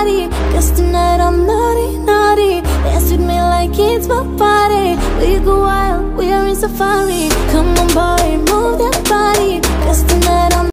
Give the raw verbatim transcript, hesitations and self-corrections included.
body. Guess tonight I'm naughty, naughty. Dance with me like it's my party. We go wild, we are in safari.